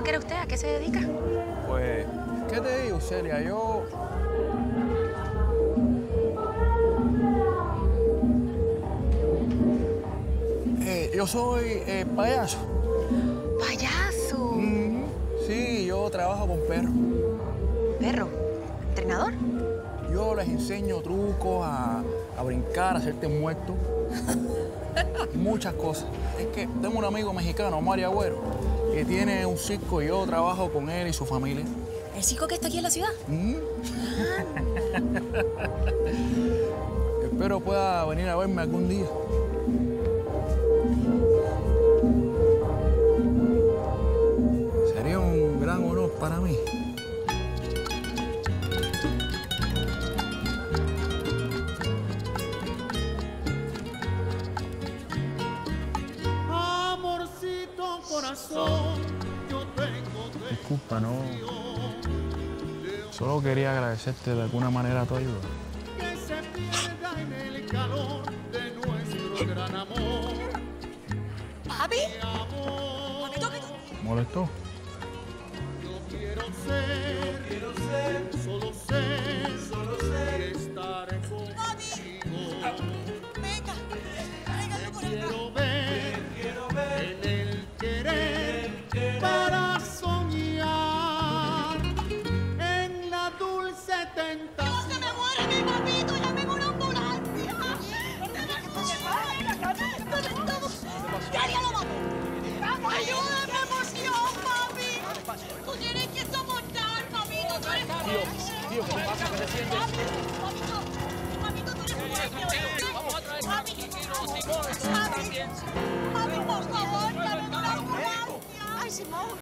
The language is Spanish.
que era usted? ¿A qué se dedica? Pues, ¿qué te digo, Celia? Yo soy payaso. ¡Payaso! Sí, yo trabajo con perros. ¿Perro? ¿Entrenador? Yo les enseño trucos a brincar, a hacerte muerto. Muchas cosas. Es que tengo un amigo mexicano, Mario Agüero, que tiene un circo y yo trabajo con él y su familia. ¿El circo que está aquí en la ciudad? Espero pueda venir a verme algún día. Sería un gran honor para mí. Amorcito corazón, yo tengo Disculpa, no. Solo quería agradecerte de alguna manera tu ayuda. que se pierda en el calor de nuestro gran amor. ¿Papi? Amor, ¿Molestó? yo quiero ser, solo ser, y estar contigo. Venga, venga tú por Quiero ver en el querer para soñar en la dulce tentación. ¡Se me muere mi papito! ¡Llamen una ambulancia! ¿Qué haría lo mató? ¡Ayúdame, emoción, papi! Tú tienes que soportar, papito. Tú eres Tío, ¿qué pasa? ¿Qué te sientes? Papito, tú eres fuerte. Vamos a traer Papi, Simón, papi, por favor, llamen una ambulancia. Ay, Simón.